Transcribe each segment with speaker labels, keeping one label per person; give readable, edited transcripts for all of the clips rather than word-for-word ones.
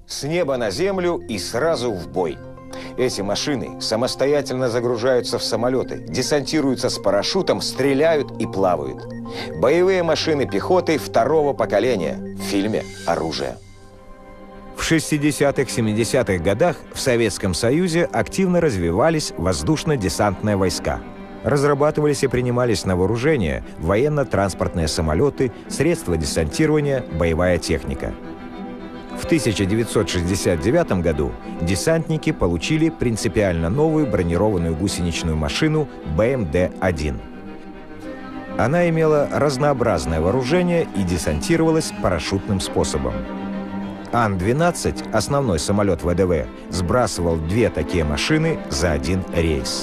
Speaker 1: С неба на землю и сразу в бой. Эти машины самостоятельно загружаются в самолеты, десантируются с парашютом, стреляют и плавают. Боевые машины пехоты второго поколения в фильме «Оружие». В 60-70-х годах в Советском Союзе активно развивались воздушно-десантные войска. Разрабатывались и принимались на вооружение военно-транспортные самолеты, средства десантирования, боевая техника. В 1969 году десантники получили принципиально новую бронированную гусеничную машину БМД-1. Она имела разнообразное вооружение и десантировалась парашютным способом. Ан-12, основной самолет ВДВ, сбрасывал 2 такие машины за один рейс.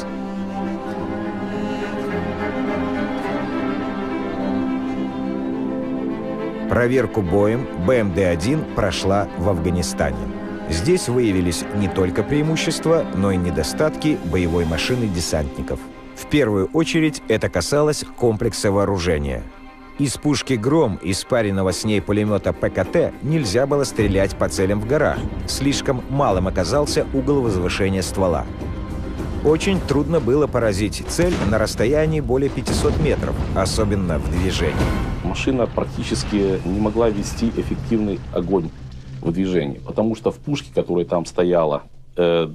Speaker 1: Проверку боем БМД-1 прошла в Афганистане. Здесь выявились не только преимущества, но и недостатки боевой машины десантников. В первую очередь это касалось комплекса вооружения. Из пушки «Гром» и спаренного с ней пулемета ПКТ нельзя было стрелять по целям в горах. Слишком малым оказался угол возвышения ствола. Очень трудно было поразить цель на расстоянии более 500 метров, особенно в движении.
Speaker 2: Машина практически не могла вести эффективный огонь в движении, потому что в пушке, которая там стояла, там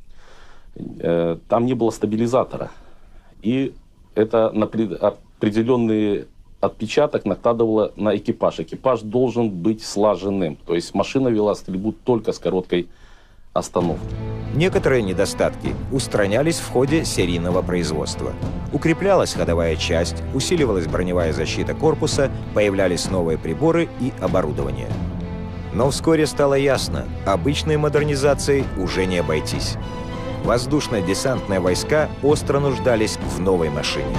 Speaker 2: не было стабилизатора. И это определенный отпечаток накладывало на экипаж. Экипаж должен быть слаженным, то есть машина вела стрельбу только с короткой остановкой.
Speaker 1: Некоторые недостатки устранялись в ходе серийного производства. Укреплялась ходовая часть, усиливалась броневая защита корпуса, появлялись новые приборы и оборудование. Но вскоре стало ясно, обычной модернизацией уже не обойтись. Воздушно-десантные войска остро нуждались в новой машине.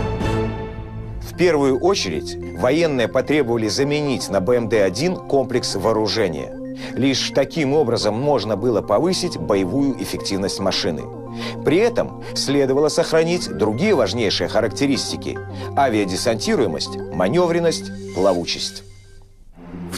Speaker 1: В первую очередь военные потребовали заменить на БМД-1 комплекс вооружения. Лишь таким образом можно было повысить боевую эффективность машины. При этом следовало сохранить другие важнейшие характеристики – авиадесантируемость, маневренность, плавучесть. В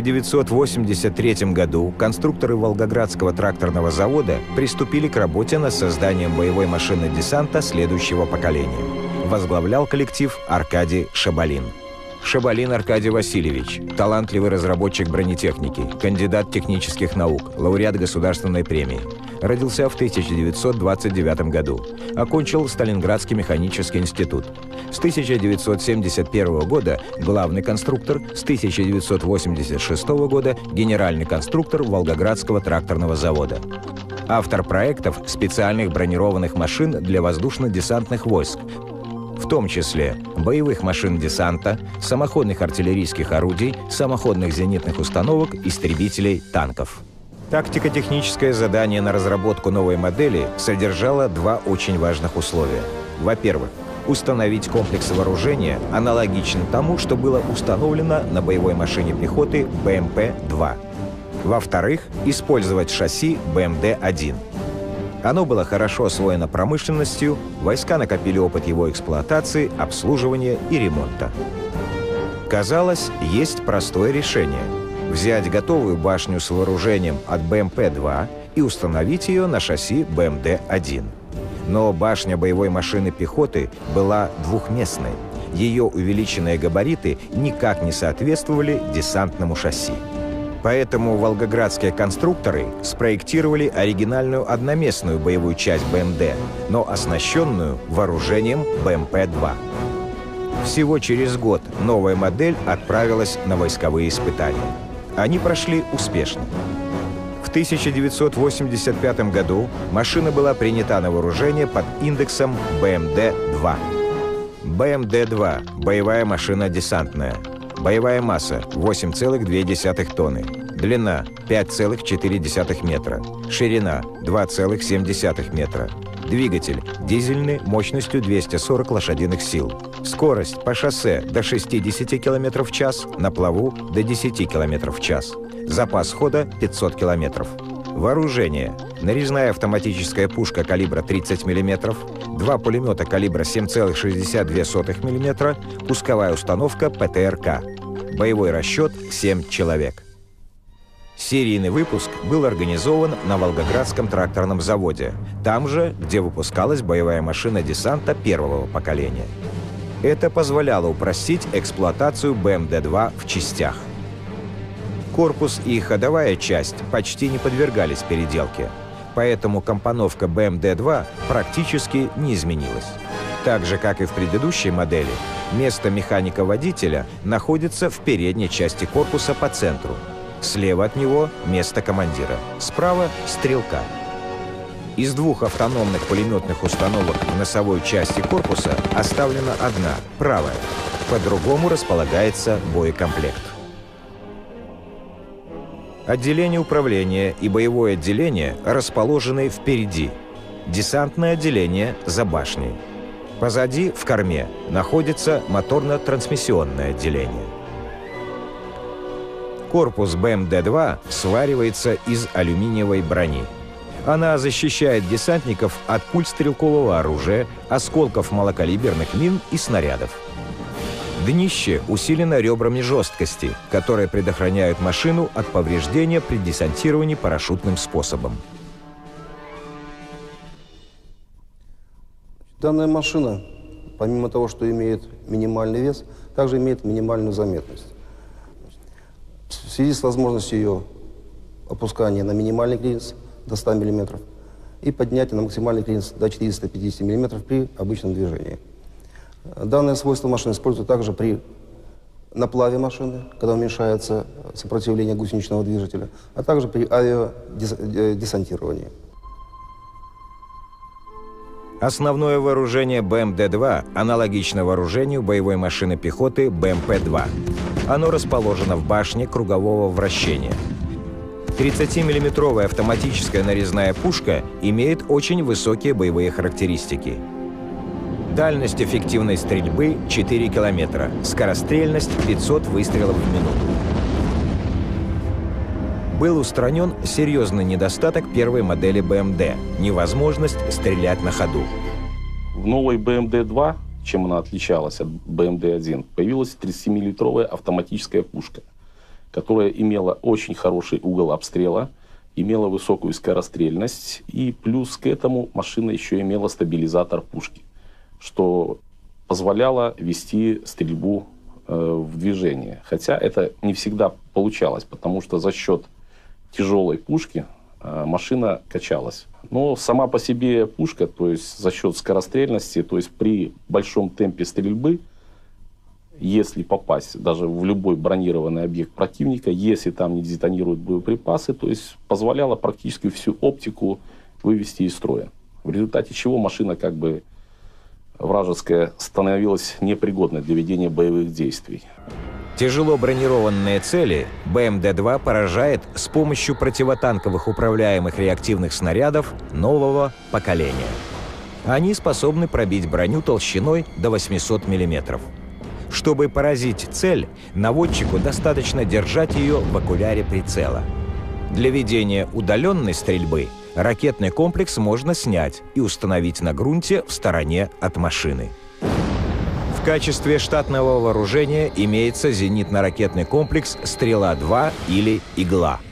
Speaker 1: 1983 году конструкторы Волгоградского тракторного завода приступили к работе над созданием боевой машины десанта следующего поколения. Возглавлял коллектив Аркадий Шабалин. Шабалин Аркадий Васильевич, талантливый разработчик бронетехники, кандидат технических наук, лауреат государственной премии. Родился в 1929 году. Окончил Сталинградский механический институт. С 1971 года главный конструктор, с 1986 года генеральный конструктор Волгоградского тракторного завода. Автор проектов специальных бронированных машин для воздушно-десантных войск, в том числе боевых машин десанта, самоходных артиллерийских орудий, самоходных зенитных установок, истребителей, танков. Тактико-техническое задание на разработку новой модели содержало 2 очень важных условия. Во-первых, установить комплекс вооружения аналогичен тому, что было установлено на боевой машине пехоты БМП-2. Во-вторых, использовать шасси БМД-1. Оно было хорошо освоено промышленностью, войска накопили опыт его эксплуатации, обслуживания и ремонта. Казалось, есть простое решение – взять готовую башню с вооружением от БМП-2 и установить ее на шасси БМД-1. Но башня боевой машины пехоты была двухместной. Ее увеличенные габариты никак не соответствовали десантному шасси. Поэтому волгоградские конструкторы спроектировали оригинальную одноместную боевую часть БМД, но оснащенную вооружением БМП-2. Всего через год новая модель отправилась на войсковые испытания. Они прошли успешно. В 1985 году машина была принята на вооружение под индексом БМД-2. БМД-2 – боевая машина десантная. Боевая масса – 8,2 тонны. Длина – 5,4 метра. Ширина – 2,7 метра. Двигатель – дизельный мощностью 240 лошадиных сил. Скорость по шоссе до 60 км в час, на плаву до 10 км в час. Запас хода – 500 км. Вооружение. Нарезная автоматическая пушка калибра 30 мм, 2 пулемета калибра 7,62 мм, пусковая установка ПТРК. Боевой расчет – 7 человек. Серийный выпуск был организован на Волгоградском тракторном заводе, там же, где выпускалась боевая машина десанта первого поколения. Это позволяло упростить эксплуатацию БМД-2 в частях. Корпус и ходовая часть почти не подвергались переделке, поэтому компоновка БМД-2 практически не изменилась. Так же, как и в предыдущей модели, место механика-водителя находится в передней части корпуса по центру. Слева от него место командира, справа — стрелка. Из двух автономных пулеметных установок в носовой части корпуса оставлена одна, правая. По-другому располагается боекомплект. Отделение управления и боевое отделение расположены впереди. Десантное отделение за башней. Позади, в корме, находится моторно-трансмиссионное отделение. Корпус БМД-2 сваривается из алюминиевой брони. Она защищает десантников от пуль стрелкового оружия, осколков малокалиберных мин и снарядов. Днище усилено ребрами жесткости, которые предохраняют машину от повреждения при десантировании парашютным способом.
Speaker 3: Данная машина, помимо того, что имеет минимальный вес, также имеет минимальную заметность. В связи с возможностью ее опускания на минимальный клиренс до 100 мм и поднятия на максимальный клиренс до 450 мм при обычном движении. Данное свойство машины используют также при наплаве машины, когда уменьшается сопротивление гусеничного движителя, а также при авиадесантировании.
Speaker 1: Основное вооружение БМД-2 аналогично вооружению боевой машины пехоты БМП-2. Оно расположено в башне кругового вращения. 30-миллиметровая автоматическая нарезная пушка имеет очень высокие боевые характеристики. Дальность эффективной стрельбы — 4 километра, скорострельность — 500 выстрелов в минуту. Был устранен серьезный недостаток первой модели БМД – невозможность стрелять на ходу.
Speaker 2: В новой БМД-2, чем она отличалась от БМД-1, появилась 30-миллиметровая автоматическая пушка, которая имела очень хороший угол обстрела, имела высокую скорострельность, и плюс к этому машина еще имела стабилизатор пушки, что позволяло вести стрельбу в движение. Хотя это не всегда получалось, потому что за счет тяжелой пушки машина качалась. Но сама по себе пушка, то есть за счет скорострельности, то есть при большом темпе стрельбы, если попасть даже в любой бронированный объект противника, если там не детонируют боеприпасы, то есть позволяла практически всю оптику вывести из строя. В результате чего машина как бы вражеская становилась непригодной для ведения боевых действий.
Speaker 1: Тяжело бронированные цели БМД-2 поражает с помощью противотанковых управляемых реактивных снарядов нового поколения. Они способны пробить броню толщиной до 800 мм. Чтобы поразить цель, наводчику достаточно держать ее в окуляре прицела. Для ведения удаленной стрельбы ракетный комплекс можно снять и установить на грунте в стороне от машины. В качестве штатного вооружения имеется зенитно-ракетный комплекс «Стрела-2» или «Игла».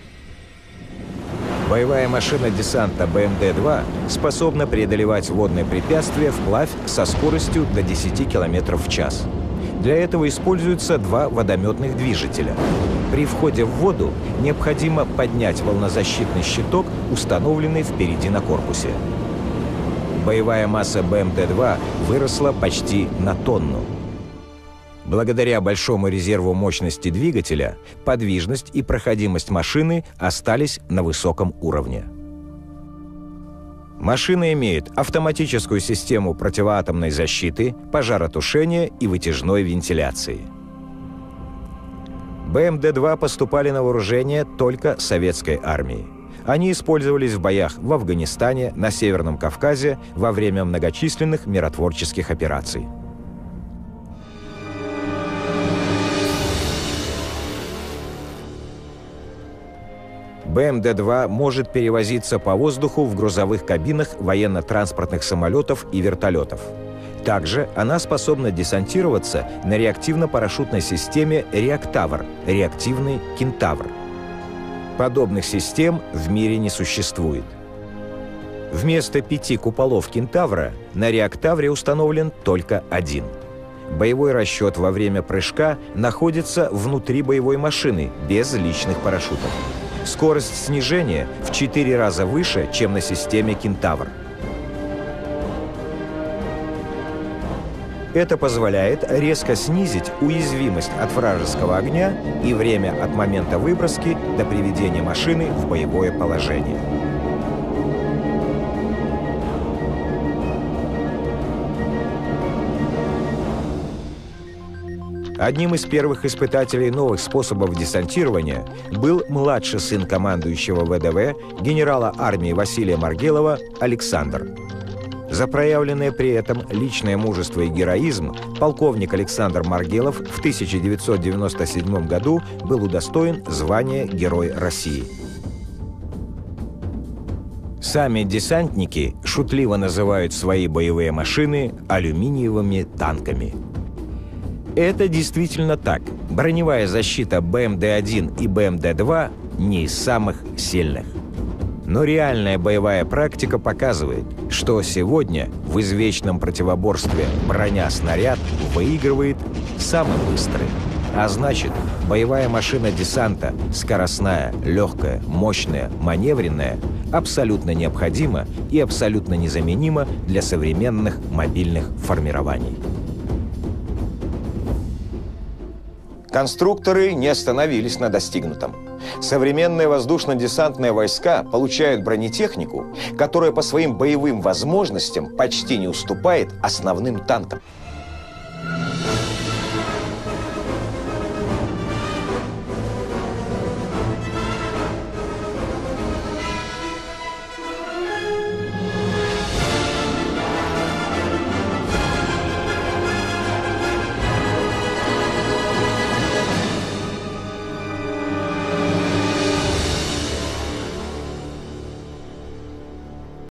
Speaker 1: Боевая машина десанта БМД-2 способна преодолевать водные препятствия вплавь со скоростью до 10 км в час. Для этого используются два водометных движителя. При входе в воду необходимо поднять волнозащитный щиток, установленный впереди на корпусе. Боевая масса БМД-2 выросла почти на тонну. Благодаря большому резерву мощности двигателя, подвижность и проходимость машины остались на высоком уровне. Машина имеет автоматическую систему противоатомной защиты, пожаротушения и вытяжной вентиляции. БМД-2 поступали на вооружение только советской армии. Они использовались в боях в Афганистане, на Северном Кавказе во время многочисленных миротворческих операций. БМД-2 может перевозиться по воздуху в грузовых кабинах военно-транспортных самолетов и вертолетов. Также она способна десантироваться на реактивно-парашютной системе «Реактавр» — реактивный «Кентавр». Подобных систем в мире не существует. Вместо 5 куполов «Кентавра» на «Реактавре» установлен только один. Боевой расчет во время прыжка находится внутри боевой машины, без личных парашютов. Скорость снижения в 4 раза выше, чем на системе «Кентавр». Это позволяет резко снизить уязвимость от вражеского огня и время от момента выброски до приведения машины в боевое положение. Одним из первых испытателей новых способов десантирования был младший сын командующего ВДВ, генерала армии Василия Маргелова Александр. За проявленное при этом личное мужество и героизм полковник Александр Маргелов в 1997 году был удостоен звания Герой России. Сами десантники шутливо называют свои боевые машины алюминиевыми танками. Это действительно так. Броневая защита БМД-1 и БМД-2 не из самых сильных. Но реальная боевая практика показывает, что сегодня в извечном противоборстве броня-снаряд выигрывает самый быстрый. А значит, боевая машина десанта, скоростная, легкая, мощная, маневренная, абсолютно необходима и абсолютно незаменима для современных мобильных формирований. Конструкторы не остановились на достигнутом. Современные воздушно-десантные войска получают бронетехнику, которая по своим боевым возможностям почти не уступает основным танкам.